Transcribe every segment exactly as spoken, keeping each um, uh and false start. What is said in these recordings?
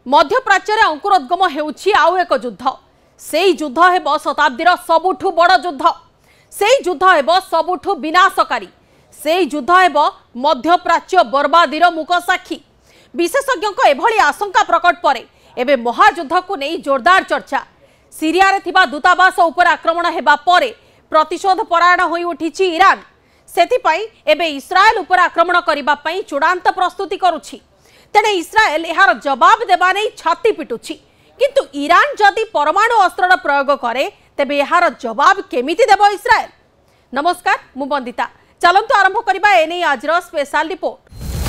मध्यप्राच्य अंकुरोद्गम हेउछि आउ एक युद्ध से युद्ध हेब शताब्दीर सबुठु बड़ युद्ध से युद्ध हेब सबुठु विनाशकारी से युद्ध हेब मध्यप्राच्य बर्बादीर मूक साक्षी विशेषज्ञों एभली आशंका प्रकट पर एबे महायुद्ध को नहीं जोरदार चर्चा सीरिया रे थिबा दूतावास उपर आक्रमण हेबा परे प्रतिशोध परायण होई उठिछि ईरान सेथिपाई एबे इस्राएल उपर आक्रमण करिबा पई चूड़ांत प्रस्तुति करुछि तेणे इस्राएल यार जवाब देबा नै छाती पिटुछि किंतु ईरान जदि परमाणु अस्त्रर प्रयोग करे तेबे यार जवाब केमिति देबो इस्राएल। नमस्कार मु बंदिता चलंतु आरंभ करिबा एनै आजर स्पेशल रिपोर्ट।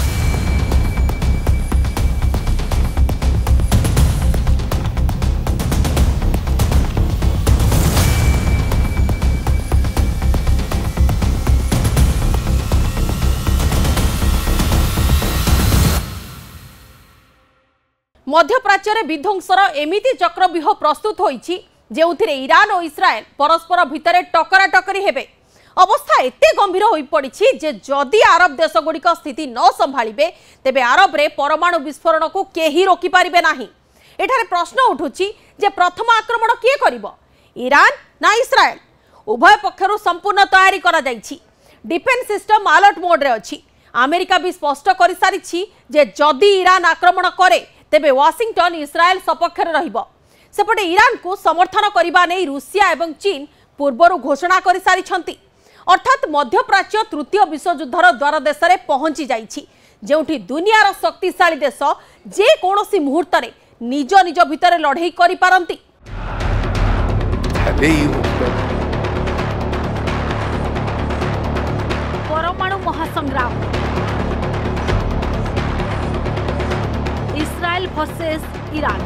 मध्यप्राच्य विध्वंसर एमिति चक्रव्यूह प्रस्तुत होईछि जेउथिरे ईरान और इस्राएल परस्पर भितरे टकरा टकरी हेबे। अवस्था एते गंभीर होई पड़िछि जे जदि अरब देशगुड़िक स्थिति न संभाळिबे तेबे अरब रे परमाणु विस्फोरण को केही रोकी पारिबे नाही। एठारे प्रश्न उठुछि जे प्रथम आक्रमण किए करिवो ईरान ना इस्राएल। उभय पक्षरु संपूर्ण तयारी करा जाईछि। डिफेंस सिस्टम अलर्ट मोड रे अछि। अमेरिका भी स्पष्ट करि सारिछि जे जदि ईरान आक्रमण करे तेबे वाशिंगटन इस्राएल सपक्षर रहिबो। सेपटे ईरान को समर्थन करिबा नै रूसिया एवं चीन पूर्वरु घोषणा करि सारिछंती। अर्थात मध्यप्राच्य तृतीय विश्वयुद्धर द्वार देश रे पहुंची जाईछि जेउठी दुनियार शक्तिशाली देश जे कोनोसी मुहूर्त रे निज निज भितरे लढेई करि पारंती। परमाणु महासंग्राम इस्राएल वर्सेस ईरान।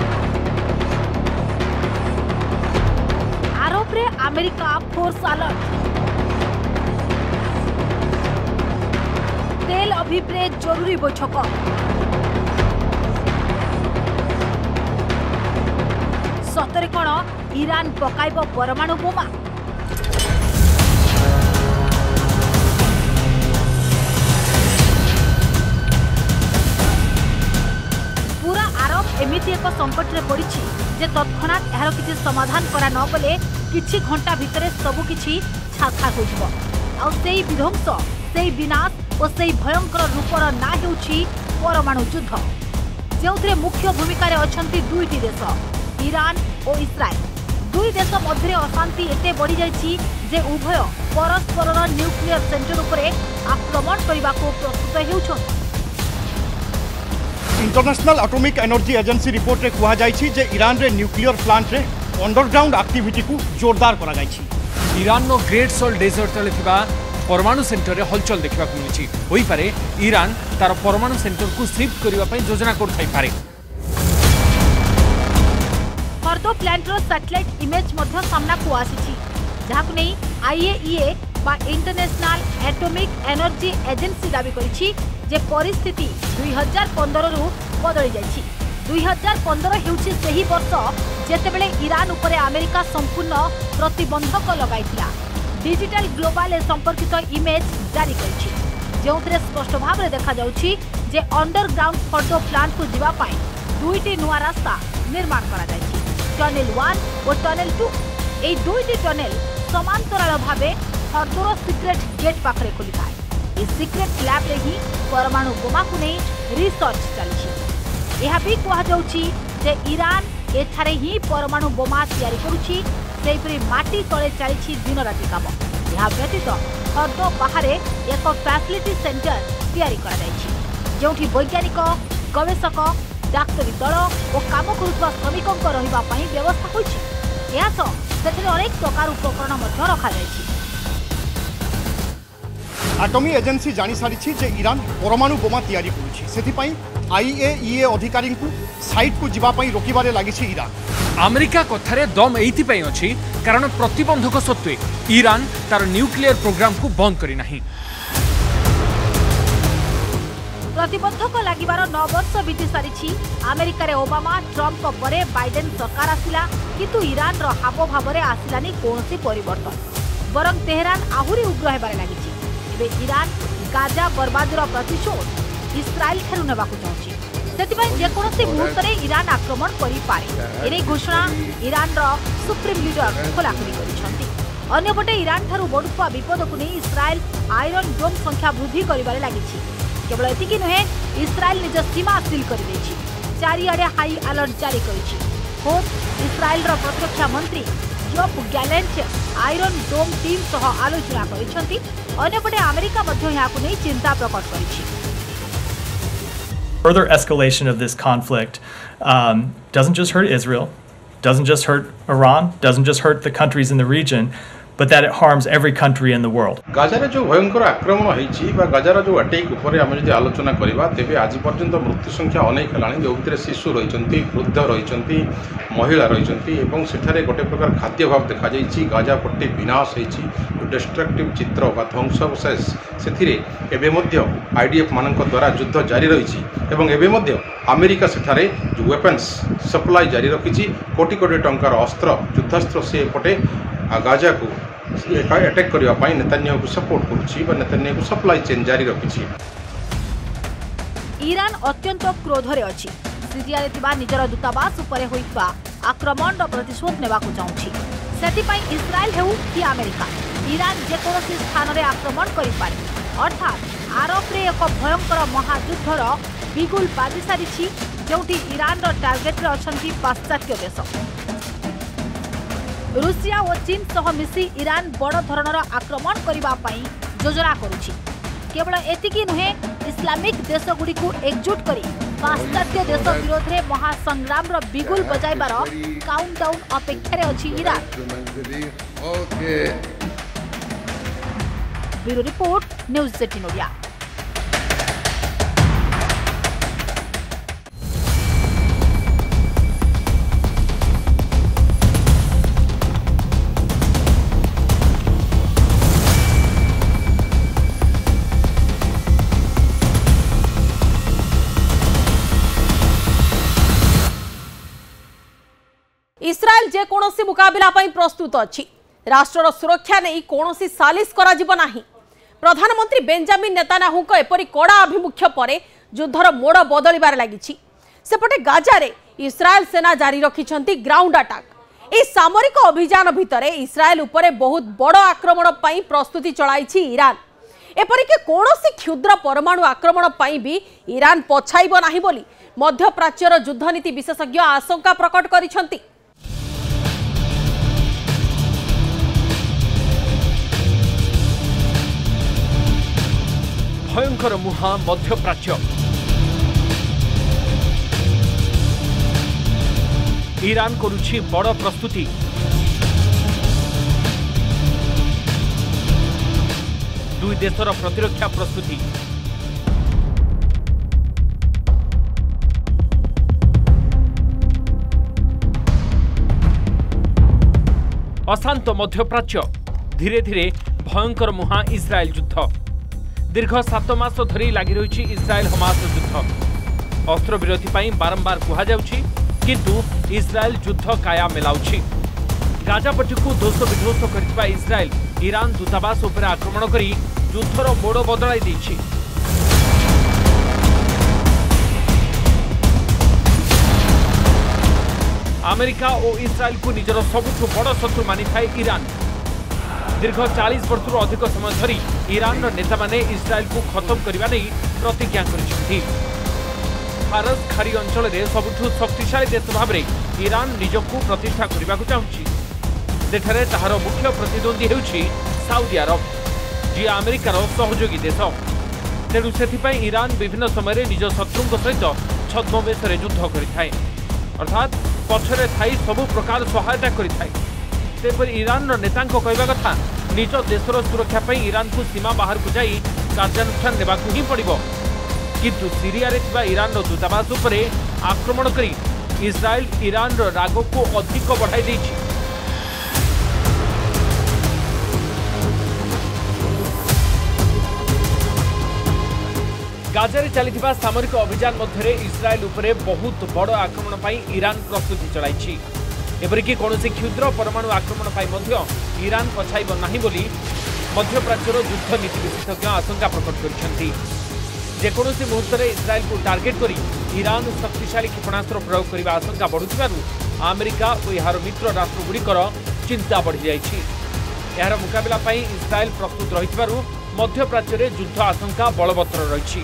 आरोप रे अमेरिका फोर्स अलर्ट। तेल अवीव रे जरूरी बैठक। सतरे कौन ईरान पकाइब परमाणु बोमा। पूरा आरब एमिति एक संकट रे पड़िछि जे तत्क्षणात यार किछि समाधान करा न गले किछि घंटा भितरे सबु किछि छाछा हो जिवो। आ सेई विध्वंस सेई विनाश और सेई भयंकर रूपर ना हेउछि परमाणु युद्ध जेउथरे मुख्य भूमिका रे अछंती दुईटी देश ईरान और इस्राएल। दुई देश मध्य अशांति एते बढ़ी जाइछि जे उभय परस्परर न्यूक्लियर सेंटर उपरे आक्रमण करबा को प्रस्तुत हेउछन। International atomic energy agency report रे कहा जाइछि जे ईरान रे न्यूक्लियर प्लांट रे अंडरग्राउंड एक्टिविटी को जोरदार करा जाइछि। ईरान नो ग्रेट सॉल्ट डेजर्ट तले थिबा परमाणु सेंटर रे हलचल देखा मिलुछि। होई पारे ईरान तार परमाणु सेंटर को शिफ्ट करबा पई योजना करथाई पारे। फर्दो प्लांट रो सैटेलाइट इमेज मध्य सामना को आसीछि जाहाकु नै आईएईए बा इंटरनेशनल एटॉमिक एनर्जी एजेंसी दाबी करिछि जे परिस्थिति दुई हजार पंद्रह रु बदली जाइछि। दुई हजार पंद्रह हेउछि सेही वर्ष जेतेबेले ईरान उपरे अमेरिका संपूर्ण प्रतिबंधक लगाइथिला। डिजिटल ग्लोबल संपर्कित इमेज जारी करिछि जेउथरे स्पष्ट भाव रे देखा जाउछि जे अंडरग्राउंड फर्दो प्लांट को जिबा पाई दुईटी नुआ रास्ता निर्माण करा जाइछि। टनेल वन और टनेल टू ए दुईटी टनेल समांतराल भावे फर्दोर सीक्रेट गेट पाखरे खोली थाए। इस सीक्रेट लैब रे ही परमाणु बोमा को नै रिसर्च चलिछि। यह भी कहा जाउछि जे ईरान एठारे ही परमाणु बोमा तैयारी करुछि सेपरि माटी तळे चलिछि दिन राति काम। यह व्यतीत फर्दो बाहरे एक फैसिलिटी सेंटर तैयारी करा जाइछि जेउठी वैज्ञानिक गवेषक डाक्टरी दल और काम करुवा श्रमिकों रहिबा पई व्यवस्था होइछि। या सह सेथिरे अनेक प्रकार उपकरण मध्य रखा जाइछि। एटॉमी एजेंसी जानी सारी जे ईरान परमाणु बोमा तैयारी करुछि सेथिपाई आईएईए अधिकारी को साइट को जिबा पई रोकिबारे लागिछि ईरान। अमेरिका कथारे दम एइथि पई अछि कारण प्रतिबंधक सत्वे ईरान तार न्यूक्लियर प्रोग्राम को बंद करि नाही। प्रतिबंधक लागिबार नौ वर्ष बीती सारिछि। अमेरिका रे ओबामा ट्रम्प परे बाइडेन सरकार आसिला किंतु ईरान रो हाव भाव रे आसिलानी कोनोसी परिवर्तन बरं तेहरान आहुरी उग्र हेबारे लागिछि। एबे ईरान गाजा बर्बादीर प्रतिशोध इस्राएल ठारू नेबाकू चाहछि। ସେଥିପାଇଁ ଯେକୌଣସି ମୁହୂର୍ତ୍ତରେ ଇରାନ ଆକ୍ରମଣ କରିପାରେ ଏନେଇ ଘୋଷଣା ଇରାନର ସୁପ୍ରିମ ଲିଡର ଖୋଲାଖୋଲି କରିଛନ୍ତି। ଅନ୍ୟପଟେ ଇରାନ ଠାରୁ ବଢୁଥିବା ବିପଦକୁ ନେଇ ଇସ୍ରାଏଲ ଆଇରନ୍ ଡୋମ୍ ସଂଖ୍ୟା ବୃଦ୍ଧି କରିବାରେ ଲାଗିଛି। କେବଳ ଏତିକି ନୁହେଁ, ଇସ୍ରାଏଲ ନିଜ ସୀମା ସିଲ୍ କରିଦେଇଛି, ଚାରିଆଡେ ହାଇ ଆଲର୍ଟ ଜାରି କରିଛି। ଖୋଦ୍ ଇସ୍ରାଏଲର ପ୍ରତିରକ୍ଷା ମନ୍ତ୍ରୀ Yoav Gallant iron dome team ସହ ଆଲୋଚନା କରିଛନ୍ତି। ଅନ୍ୟପଟେ ଆମେରିକା ମଧ୍ୟ ଏହାକୁ ନେଇ ଚିନ୍ତା ପ୍ରକଟ କରିଛି। Further escalation of this conflict um, doesn't just hurt Israel, doesn't just hurt Iran, doesn't just hurt the countries in the region, but that it harms every country in the world. गाजार जो भयंकर आक्रमण होइछि बा गाजार जो attack ऊपर आमे जदि आलोचना करिबा तेबे आज पर्यंत मृत्यु संख्या अनेक हेलाणी जो भितर शिशु रहिचंती, वृद्ध रहिचंती, महिला रहिचंती एवं सेठारे गोटे प्रकार खाद्य अभाव देखा जाइछि। गाजा पट्टी विनाश होइछि, डिस्ट्रक्टिव चित्र बा ध्वंसावशेष सेथिरे एबे मध्य आईडीएफ मानक द्वारा युद्ध जारी रहिछि एवं एबे मध्य अमेरिका सेठारे जो वेपन्स सप्लाई जारी रखिछि। कोटी कोटी टंकार अस्त्र युद्धास्त्र से पटे गाजा को अटैक करने पाई नेतान्याहू को सपोर्ट करुछि बा नेतान्याहू को सप्लाई चेन जारी रखिछि। ईरान अत्यंत क्रोधरे अछि। सीरियारे थिबा निजर दूतावास उपरे होइतबा आक्रमणर प्रतिशोध नेबाकू चाहुछि। सेथिपाई इस्राएल हेउ कि अमेरिका ईरान जेकोसी स्थान रे आक्रमण करि पारे, अर्थात आरब रे एक भयंकर महायुद्धर बिगुल बाजी सारिछि, जोंठी ईरान रो टार्गेट रे अछंती पाश्चात्य देश। रूसिया और चीन सह मिसी ईरान बड़ धरणर आक्रमण करिबा पई योजना करुछि। केवल एतिकी नुहे, इस्लामिक देशगुड़ी को एकजुट करी पाश्चात्य देश विरोध में महासंग्राम रो बिगुल बजाइबार काउंटडाउन अपेक्षा रे अछि Iran. Bureau report, news eighteen Odia. Israel जेकोसी मुकाबला प्रस्तुत अच्छी। राष्ट्र सुरक्षा नहीं कौनसी सालिश करा जिवो नाही। प्रधानमंत्री बेंजामिन नेतान्याहू एपरी कड़ा आभिमुख्य पर युद्धर मोड़ बदलिबार लागिछि। सेपटे गाजारे इस्राएल सेना जारी रखिछंती ग्राउंड अटैक। ए सामरिक अभियान भितरे इस्राएल उपरे बहुत बड़ आक्रमण पई प्रस्तुति चलाइछि ईरान। एपरिके कौनसी क्षुद्र परमाणु आक्रमण पई भी ईरान पछाइबो नाही बोली मध्य प्राच्यर युद्धनीति विशेषज्ञ आशंका प्रकट करिछंती। भयंकर मुहा मध्य प्राच्य। ईरान करुछि बड़ प्रस्तुति। दुई देशर प्रतिरक्षा प्रस्तुति। अशांत मध्य प्राच्य, धीरे धीरे भयंकर मुहा इस्राएल युद्ध। दीर्घ सात मास धरी लगी रही इस्राएल हमास युद्ध। अस्त्र विरोधी पाई बारंबार कहुछि, किंतु इस्राएल युद्ध काया मेलाउछि। गाजापट्टी को ध्वस्त विध्वस्त करथिबा इस्राएल ईरान दूतावास उपर आक्रमण करी युद्धर मोड़ बदलाई दैछि। अमेरिका और इस्राएल को निजर सबुठु बड़ शत्रु मानि थाए ईरान। दीर्घ चालीस वर्ष अधिक समय धरी ईरान नेता माने इस्राएल को खत्म करने नहीं प्रतिज्ञा करिसेंति। फारस खाड़ी अंचल में सबुठु शक्तिशाली देश भाव में ईरान निजको प्रतिष्ठा करने को चाहूँगी। सेठारे ताहार मुख्य प्रतिद्वंदी हेउछि साउदी अरब, जी अमेरिकार सहयोगी देश। तेणु सेथिपाई ईरान विभिन्न समय निज शत्रुओं सहित छद्मवेश युद्ध करिथाए, अर्थात पछरे थाई सबु प्रकार सहायता करिथाए। सेपरि ईरान नेतांको कहवा कथा निज देशर सुरक्षा पई ईरान को सीमा बाहर को जाई कार्यानुष्ठान नेबाकू ही पड़िबो। किंतु सीरिया रे थिबा ईरान दूतावास उपरे आक्रमण करी इस्राएल ईरान राग को अधिक बढ़ाई दैछि। गाजारे चलिथिबा सामरिक अभियान मध्यरे इस्राएल उपरे बहुत बड़ आक्रमण पाई ईरान प्रस्तुति चलाइछि। एपरिकी कौनसी क्षुद्र परमाणु आक्रमण पाई मध्य ईरान पछाइब नाही बोली मध्य प्राच्यर युद्ध नीति विशेषज्ञ आशंका प्रकट करिसेंति। जेकोसी मुहूर्त में इस्राएल को टार्गेट कर ईरान शक्तिशाली क्षेपणास्त्र प्रयोग करने आशंका बढ़ुथिबारु अमेरिका और यार मित्र राष्ट्रगुड़िकर चिंता बढ़ी जाइछि। यार मुकाबला पई इस्राएल प्रस्तुत रहिथिबारु मध्यप्राच्य में युद्ध आशंका बलवत्तर रहिछि।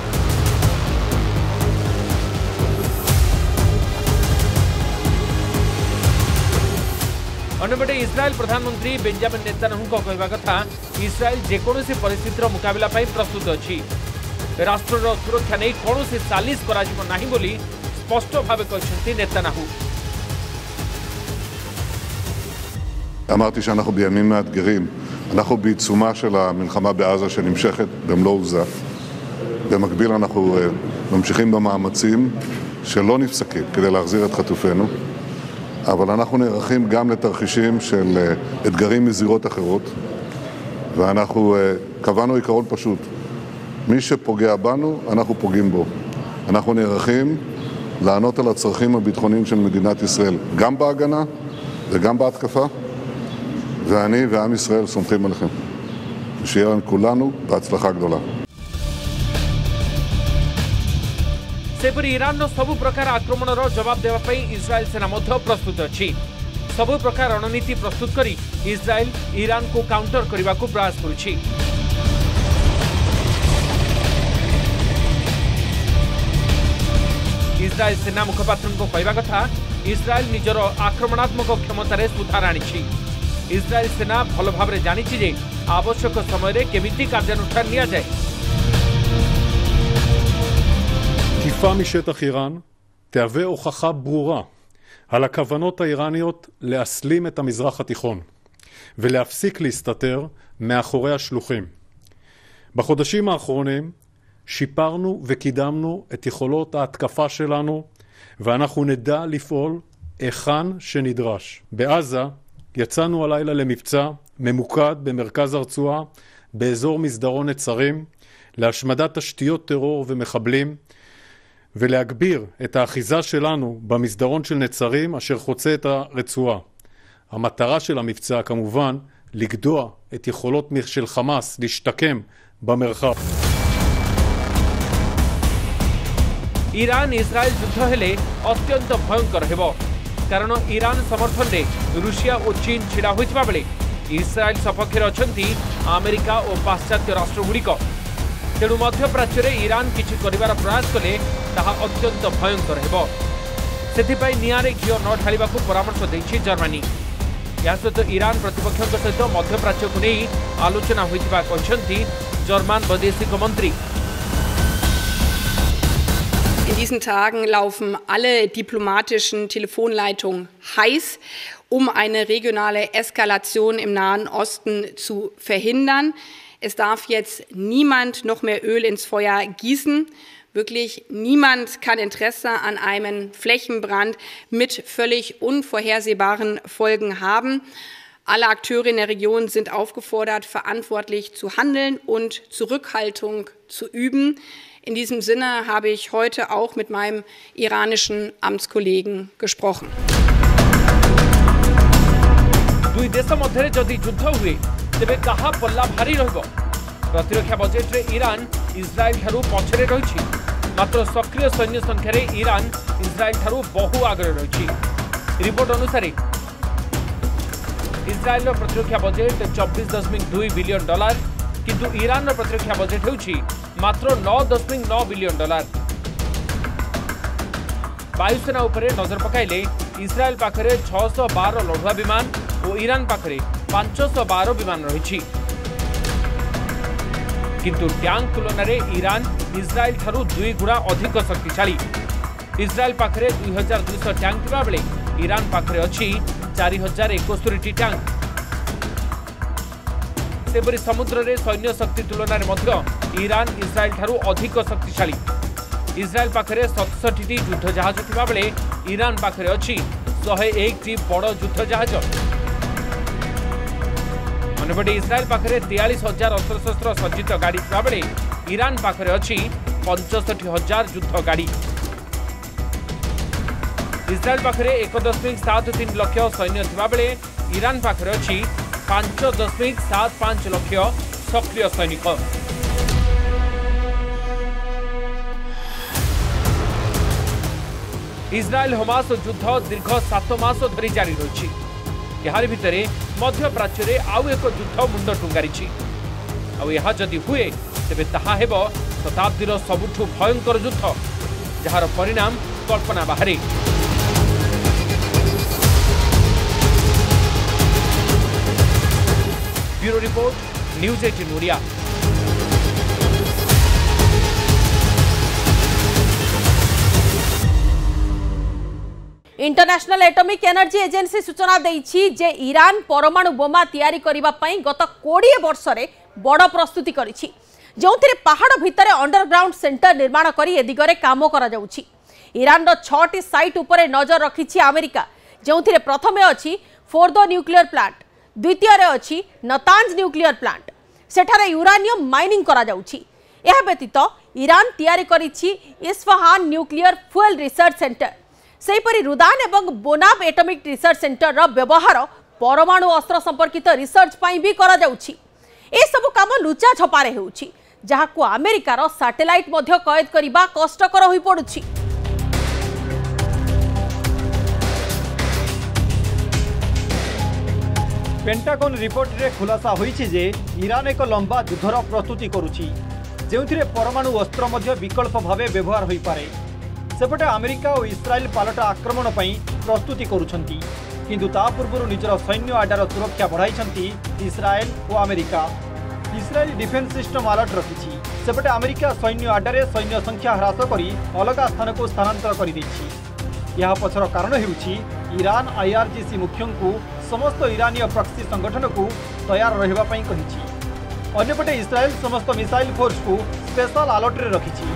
अन्यपटे इस्राएल प्रधानमंत्री बेंजामिन नेतान्याहू कहवा कथा इस्राएल जेकोसी परिस्थितिर मुकाबला पई प्रस्तुत अछि। राष्ट्रर सुरक्षा नहीं कौन सालिश नहीं बोली स्पष्ट भाव कहते नेतान्याहू। אמרתי שאנחנו בימים מאתגרים, אנחנו בעיצומה של המלחמה בעזה שנמשכת במלוא עוזה. במקביל אנחנו ממשיכים במאמצים שלא נפסקים כדי להחזיר את חטופינו, אבל אנחנו נערכים גם לתרחישים של אתגרים מזירות אחרות, ואנחנו קבענו עיקרון פשוט. מי שפוגע בנו, אנחנו פוגעים בו. אנחנו נערכים לענות על הצרכים הביטחוניים של מדינת ישראל, גם בהגנה וגם בהתקפה, ואני ועם ישראל סומכים עליכם. ושיהיה לנו כולנו בהצלחה גדולה. सेपरी ईरान सबु प्रकार आक्रमणर जवाब देवा इस्राएल सेना मध्य प्रस्तुत अछि। सबु प्रकार रणनीति प्रस्तुत करी इस्राएल ईरान को काउंटर करने को प्रयास करुछि। इस्राएल सेना मुखपात्र कहवा कथा इस्राएल निजर आक्रमणात्मक क्षमतार सुधार आनिछि। इस्राएल सेना भल भाव जानिछि जे आवश्यक समय केमिति कार्यानुष्ठान लिया जाए। תקיפה משטח איראן תהווה הוכחה ברורה על הכוונות האיראניות להסלים את המזרח התיכון ולהפסיק להסתתר מאחורי השלוחים. בחודשים האחרונים שיפרנו וקידמנו את יכולות ההתקפה שלנו ואנחנו נדע לפעול היכן שנדרש. בעזה יצאנו הלילה למבצע ממוקד במרכז הרצועה באזור מסדרון נצרים להשמדת תשתיות טרור ומחבלים ולהגביר את האחיזה שלנו במסדרון של נצרים אשר חוצה את הרצועה. המטרה של המבצע כמובן לגדוע את יכולות של חמאס להשתקם במרחב. ईरान इस्राएल युद्ध हेले अत्यंत भयंकर हेबो कारण ईरान समर्थन रे रूसिया और चीन छिड़ा होइतबा बेले इस्राएल सपक्षे अछंती अमेरिका और पाश्चात्य राष्ट्रगुड़िक। तेणु मध्यप्राच्य में ईरान किछि करिवार प्रयास कले ताहा अत्यंत भयंकर हेबो। सेथिपाई नियारे घिओ न ढालिबा को परामर्श दैछि जर्मनी। या सहित ईरान प्रतिपक्षक सहित मध्यप्राच्य को नहीं आलोचना होइतबा कहछंती जर्मन वैदेशिक मंत्री। In diesen Tagen laufen alle diplomatischen Telefonleitungen heiß, um eine regionale Eskalation im Nahen Osten zu verhindern. Es darf jetzt niemand noch mehr Öl ins Feuer gießen. Wirklich niemand kann Interesse an einem Flächenbrand mit völlig unvorhersehbaren Folgen haben. Alle Akteure in der Region sind aufgefordert, verantwortlich zu handeln und Zurückhaltung zu üben. In diesem Sinne habe ich heute auch mit meinem iranischen Amtskollegen gesprochen. दुई देश मध्य जदि युद्ध हुए तेबे कहा पल्ला भारी रहिबो। प्रतिरक्षा बजेट रे ईरान इस्राएल ठारू पछरे रहिछि, मात्र सक्रिय सैन्य संख्या रे ईरान इस्राएल ठारू बहु आगे रहिछि। रिपोर्ट अनुसार इस्राएल प्रतिरक्षा बजेट चौबीस दशमिक दुई बिलियन डॉलर किंतु ईरान प्रतिरक्षा बजेट होछि मात्र नौ दशमिक नौ बिलियन डॉलर। वायुसेना उपरे नजर पकाइले इस्राएल पाखरे छह सौ बारह लढुआ विमान और ईरान पाखरे पांच सौ बारह विमान रही। किंतु टैंक तुलन में ईरान इस्राएल ठारू दुई गुणा अधिक शक्तिशाली। इस्राएल पाखरे दुई हजार दुईश टैंक थिबा बेले ईरान पाखरे अछि चार हजार एकस्तरी टैंक। सेपरी समुद्र रे सैन्य शक्ति तुलन में ईरान इस्राएल ठारू अधिक शक्तिशाली। इस्राएल पाखरे सतसठ टी युद्ध जहाज थिबा बेले ईरान पाखरे अछि सौ एक टी बड़ युद्ध जहाज। अन्यपटे इस्राएल पाखरे तेयालीस हजार अस्त्र शस्त्र सज्जित गाड़ी थिबा बेले ईरान पाखरे अछि पंचष्ठी हजार युद्ध गाड़ी। इस्राएल पाखरे एक दशमिक सात तीन लक्ष सैन्य थिबा बेले ईरान पाखरे अछि पांच दशमिक सात पांच लक्ष सक्रिय सैनिक। इस्राएल हमास युद्ध दीर्घ सात मास धरी जारी रही। यार भितर मध्य प्राच्य में आउ एक युद्ध मुंड टुंगारी। आ जदि हुए तेबे ताहा हेब शताब्दीर सबुठु भयंकर युद्ध जार परिणाम कल्पना बाहरी। Bureau report news eighteen Odia. International atomic energy agency सूचना देइछि जे ईरान परमाणु बोमा तैयारी करिबा पई गत बीस वर्ष रे बड़ प्रस्तुति करिछि, जोंथिरे पहाड़ भितरे अंडरग्राउंड सेंटर निर्माण करी ए दिगरे काम करा जाउछि। ईरान रो छटी साइट उपरे नजर रखिछि अमेरिका, जोंथिरे प्रथमे अछि फोर्दो न्यूक्लियर प्लांट, द्वितीय रे अछि नतांज न्यूक्लियर प्लांट। सेठारे यूरानियम माइनिंग करा जाउछि। एहा व्यतीत ईरान तैयारी करिछि Isfahan nuclear fuel research centre. सेहीपरि रुदान एवं बोनाब एटॉमिक रिसर्च सेंटर रो व्यवहार परमाणु अस्त्र संपर्कित रिसर्च पाई भी करा जाउछि। ए सब काम लुचा छपारे हेउछि, जहाकु अमेरिका रो सैटेलाइट मध्य कैद करिबा कष्टकर होई पडुछि। पेंटागन रिपोर्ट रे खुलासा होईछि जे ईरान एक लंबा युद्धर प्रस्तुति करुछि, जेउथिरे परमाणु अस्त्र मध्य विकल्प भावे व्यवहार होई पारे। सेपटे अमेरिका और इस्राएल पालटा आक्रमण पई प्रस्तुति करुछंती, किंतु ता पूर्व निजर सैन्य आडार सुरक्षा बढ़ाई इस्राएल और America. Israel defence system alert रखिछि, सेपटे अमेरिका सैन्य आडारे सैन्य संख्या ह्रास करी अलग स्थान को स्थानांतर कर दैछि। यह पछर कारण हेउछि ईरान आईआरजीसी मुख्यंकु समस्त ईरानीय प्रॉक्सी संगठन को तैयार रहिबा पई कहिछि। अन्यपटे इस्राएल समस्त मिसाइल फोर्स को स्पेशल अलर्ट रे रखिछि।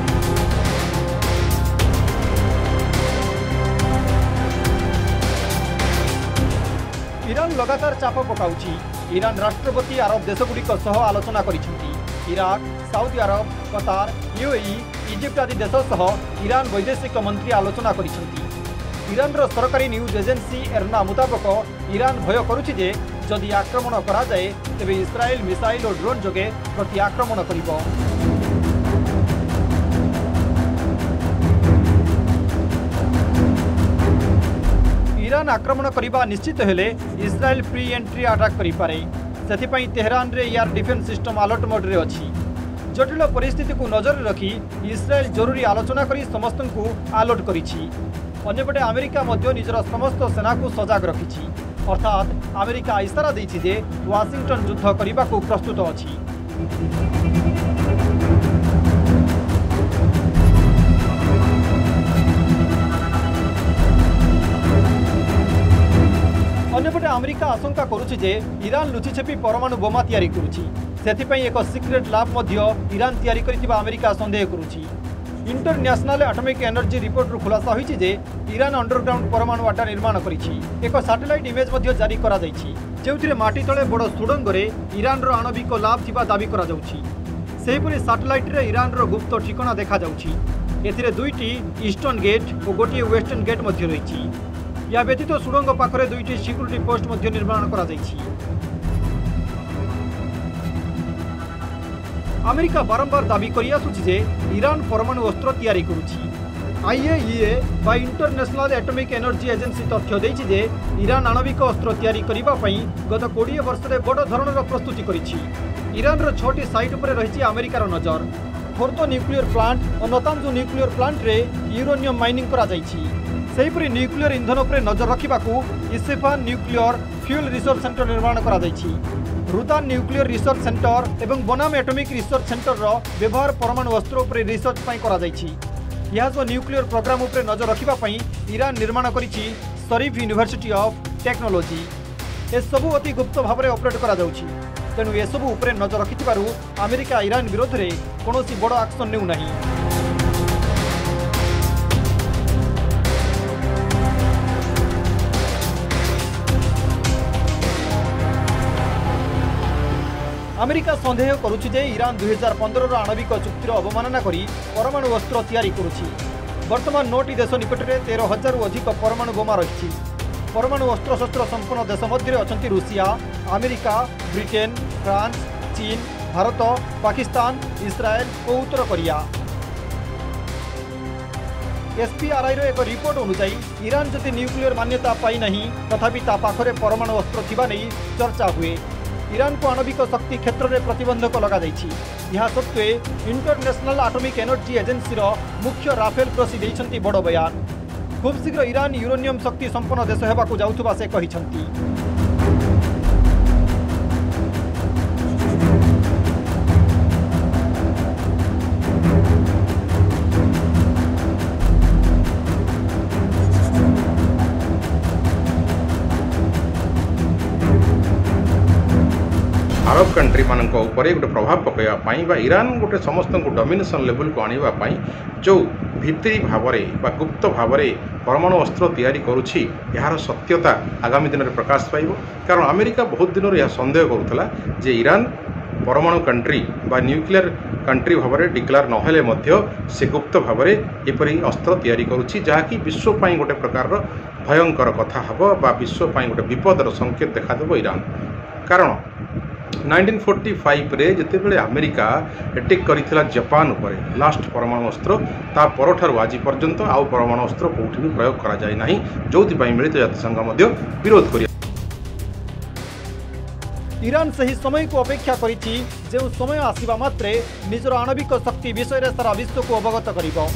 ईरान लगातार चाप पकाउछि। ईरान राष्ट्रपति अरब देशगुड़िक सह आलोचना करिसेंति। इराक, साउदी अरब, कतार, यूएई, इजिप्ट आदि देश सह ईरान वैदेशिक मंत्री आलोचना करिसेंति। ईरान रो सरकारी न्यूज एजेंसी एर्ना मुताबक ईरान भय करुछि जे जदि आक्रमण करा जाए तेबे इस्राएल मिसाइल और ड्रोन जोगे प्रति आक्रमण करिबो। ईरान आक्रमण करिबा निश्चित हेले इस्राएल प्री एंट्री अटैक करि पारे। सेथिपई तेहरान रे air defence system alert mode रे अछि। जटिल परिस्थिति को नजर रखी इस्राएल जरूरी आलोचना करी समस्त को अलर्ट करिछि। अन्यपटे अमेरिका मध्य निजर समस्त सेना को सजाग रखिछि, अर्थात अमेरिका इशारा दैछि जे वाशिंगटन युद्ध करिबा को प्रस्तुत अछि। अन्यपटे अमेरिका आशंका करुछि जे ईरान लुचिछेपी परमाणु बोमा तैयारी करुछि। सेथिपई एक सिक्रेट लैब मध्य ईरान तैयारी करितिबा अमेरिका संदेह करुछि। इंटरनेशनल एटॉमिक एनर्जी रिपोर्ट रु खुलासा होईछि जे ईरान अंडरग्राउंड परमाणु अड्डा निर्माण करिछि। एक सैटेलाइट इमेज मध्य जारी करा जाइछि, जेउथिरे माटी तळे बड़ सुडंगरे ईरान रो आणविक लैब थिबा दाबी करा जाउछि। सेहिपरि सैटेलाइट रे ईरान रो गुप्त ठिकाना देखा जाउछि। एथिरे दुईटी ईस्टर्न गेट और गोटिए वेस्टर्न गेट मध्य रहिछि। या व्यतीत सुडंग पाखरे दुईटी सिक्यूरिटी पोस्ट मध्य निर्माण करा जाइछि। अमेरिका बारंबार दाबी करि आसुछि जे ईरान परमाणु अस्त्र तैयारी करुछि। आईएईए बा इंटरनेशनल एटॉमिक एनर्जी एजेंसी तथ्य दैछि जे ईरान आणविक अस्त्र तैयारी करिबा पई गत बीस वर्ष रे बड़ धरणर प्रस्तुति करिछि। ईरान रो छटी साइट उपरे रहिछि अमेरिकार नजर। फोर्दो न्यूक्लियर प्लांट और नतांज न्यूक्लियर प्लांट रे यूरेनियम माइनिंग करा जाइछि। सेहिपरि न्यूक्लियर इंधन उपरे नजर रखिबाकू Isfahan nuclear fuel research centre निर्माण करा जाइछि। रुदान न्यूक्लियर रिसर्च सेंटर एवं बनाम एटॉमिक रिसर्च सेंटर रो व्यवहार परमाणु अस्त्र उपरे रिसर्च पई करा जाइछि। यह जो न्यूक्लियर प्रोग्राम उपरे नजर रखिबा पई ईरान निर्माण करिछि शरीफ यूनिवर्सिटी ऑफ टेक्नोलॉजी। ए सबु अति गुप्त भाव ऑपरेट करा जाउछि, तेणु ए सबु उपरे नजर रखिथिबारु अमेरिका ईरान विरोध रे कोनोसी बड़ एक्शन नेउ नाही। अमेरिका संदेह करुछि जे ईरान दुई हजार पंद्रह रो आणविक चुक्तिर अवमानना करी परमाणु अस्त्र तैयारी करुछि। वर्तमान नौटी देश निकट में तेरह हजार अधिक परमाणु बोमा रही। परमाणु अस्त्र शस्त्र संपन्न देश मध्य अच्छा रूसिया, अमेरिका, ब्रिटेन, फ्रांस, चीन, भारत, पाकिस्तान, इस्राएल और उत्तर कोरिया। एसपीआरआई एक रिपोर्ट अनुसार ईरान जदि न्यूक्लियर मान्यता पाई नहीं तथापि ता पाखरे परमाणु अस्त्र थिबा नहीं चर्चा हुए। ईरान को आणविक शक्ति क्षेत्र में प्रतिबंधक लगा जाइछि। यह सत्वे इंटरनेशनल एटॉमिक एनर्जी एजेंसी मुख्य राफेल ग्रोसी देइछन्ति बड़ बयान। खूब शीघ्र ईरान यूरेनियम शक्ति संपन्न देश हेबाकु जाउथुबा से कहिछन्ति। अरब कंट्री मान गोटे प्रभाव पकड़ा ईरान गोटे समस्त डोमिनेशन लेवल को आने जो भितरी भाव में गुप्त भाव में परमाणु अस्त्र तैयारी करुच्ची यार सत्यता आगामी दिन में प्रकाश पाइब। कारण अमेरिका बहुत दिन यह संदेह करुला जे ईरान परमाणु कंट्री बा न्यूक्लियर कंट्री भाव में डिक्लेयर नहेले मध्य से गुप्त भाव में एपरी अस्त्र तैयारी करुच्ची जहाँकि विश्वपाई गोटे प्रकार भयंकर कथा हम बा विश्वपाई गोटे विपदर संकेत देखादेव ईरान। कारण नाइंटीन फोर्टी फाइव रे जितेबले अमेरिका अटैक करिथिला जापान उपरे लास्ट परमाणु अस्त्र ता परठारु आज पर्यंत आउ परमाणु अस्त्र कोठी भी प्रयोग करा जाय नाही जोथि पई मिलित जातिसंघ मध्य विरोध करिया। ईरान सही समय को अपेक्षा करिछि जे समय आसीबा मात्रे निजर आणविक शक्ति विषय रे सारा विश्व को अवगत करिबो।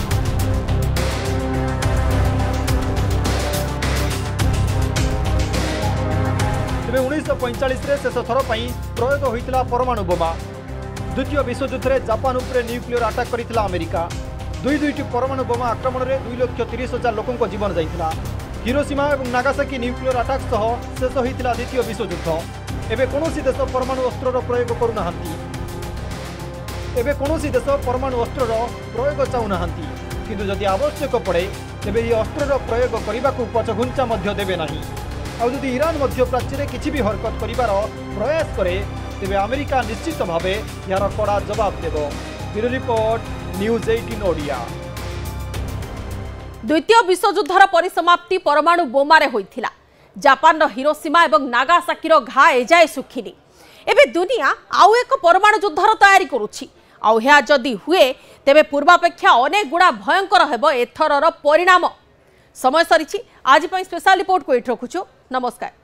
तेज उन्नीस पैंचाश शेष थर प्रयोग होता परमाणु बोमा। द्वितीय विश्वयुद्ध में जापान उपरे न्यूक्लियर अटैक करथिला अमेरिका। दुई दुईटी परमाणु बोमा आक्रमण में दुई लक्ष तीस हजार लोकों जीवन जाइथिला। हिरोशिमा और नागासाकी न्यूक्लियर अटैक सह शेष होता द्वितीय विश्वयुद्ध। एबे कोनोसी देश परमाणु अस्त्र प्रयोग करूनाहांती एबे कोनोसी देश परमाणु अस्त्र प्रयोग चाहूनाहांती किंतु जदि आवश्यक पड़े तेबे ये अस्त्र प्रयोग करने को पछघुंचा मध्य देबे नाही। और यदि ईरान मध्य प्राच्य में किसी भी हरकत करिवार प्रयास करे तेबे अमेरिका निश्चित भावे यार कड़ा जवाब देव। ब्यूरो रिपोर्ट न्यूज अठारह ओडिया। द्वितीय विश्वयुद्धर परिसमाप्ति परमाणु बोमारे होइथिला। जापान हिरोशिमा और नागासाकीर घा एजाए सुखिनी। एबे दुनिया आउ एक परमाणु युद्धर तैयारी करुछि। आउ ह्या जदि हुए तेबे पूर्वापेक्षा अनेक गुणा भयंकर हेबो एथरर परिणाम। समय सरीछि। आज स्पेशल रिपोर्ट को एठ रखुछु। नमस्कार।